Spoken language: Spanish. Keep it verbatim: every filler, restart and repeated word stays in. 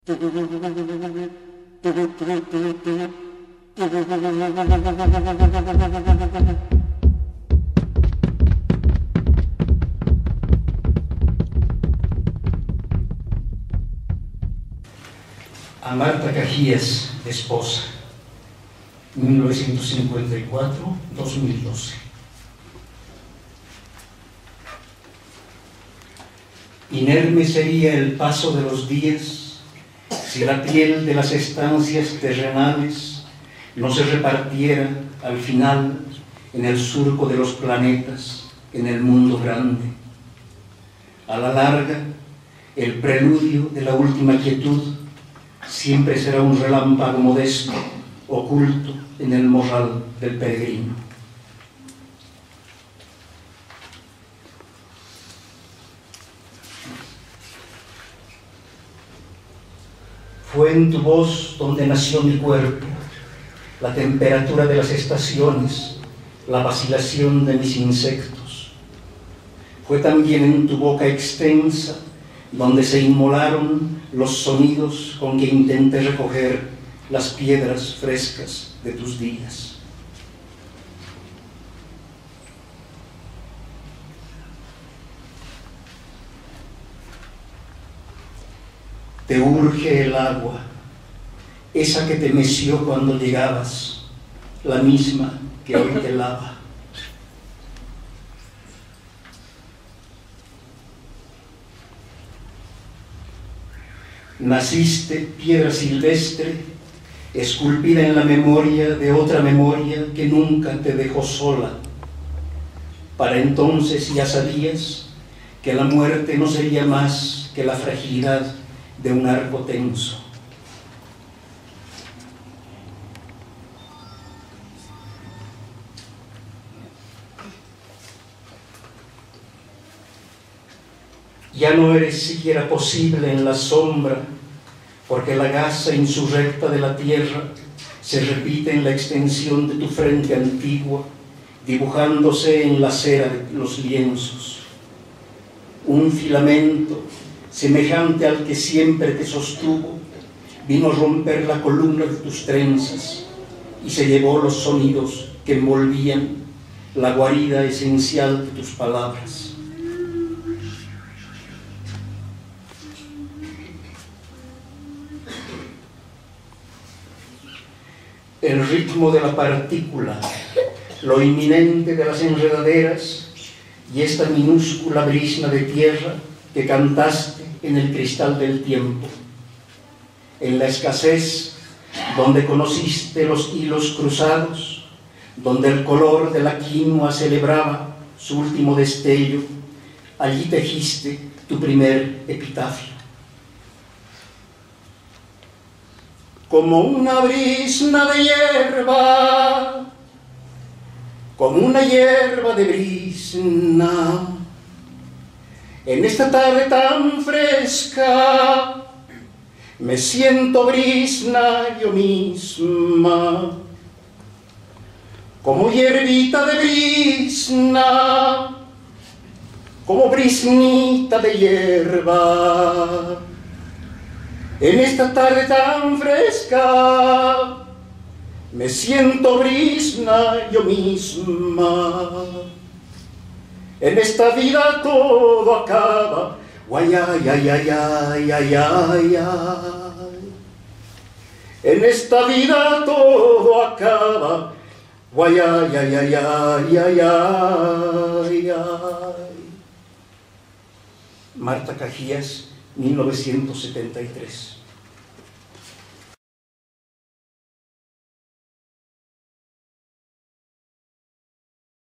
A Marta Cajías, esposa, mil novecientos cincuenta y cuatro a dos mil doce. Inerme sería el paso de los días si la piel de las estancias terrenales no se repartiera al final en el surco de los planetas, en el mundo grande. A la larga, el preludio de la última quietud siempre será un relámpago modesto, oculto en el morral del peregrino. Fue en tu voz donde nació mi cuerpo, la temperatura de las estaciones, la vacilación de mis insectos. Fue también en tu boca extensa donde se inmolaron los sonidos con que intenté recoger las piedras frescas de tus días. Te urge el agua, esa que te meció cuando llegabas, la misma que hoy te lava. Naciste piedra silvestre, esculpida en la memoria de otra memoria que nunca te dejó sola. Para entonces ya sabías que la muerte no sería más que la fragilidad de un arco tenso. Ya no eres siquiera posible en la sombra, porque la gasa insurrecta de la tierra se repite en la extensión de tu frente antigua, dibujándose en la cera de los lienzos. Un filamento semejante al que siempre te sostuvo vino a romper la columna de tus trenzas y se llevó los sonidos que envolvían la guarida esencial de tus palabras. El ritmo de la partícula, lo inminente de las enredaderas y esta minúscula brisna de tierra que cantaste en el cristal del tiempo, en la escasez donde conociste los hilos cruzados, donde el color de la quinoa celebraba su último destello, allí tejiste tu primer epitafio. Como una brisna de hierba, como una hierba de brisna, en esta tarde tan fresca, me siento brisna yo misma, como hierbita de brisna, como brisnita de hierba. En esta tarde tan fresca, me siento brisna yo misma. En esta vida todo acaba, guay, ay, ay, ay, ay, ay, ay, ay. En esta vida todo acaba, guay, ay, ay, ay, ay, ay, ay, ay. Marta Cajías, mil novecientos setenta y tres.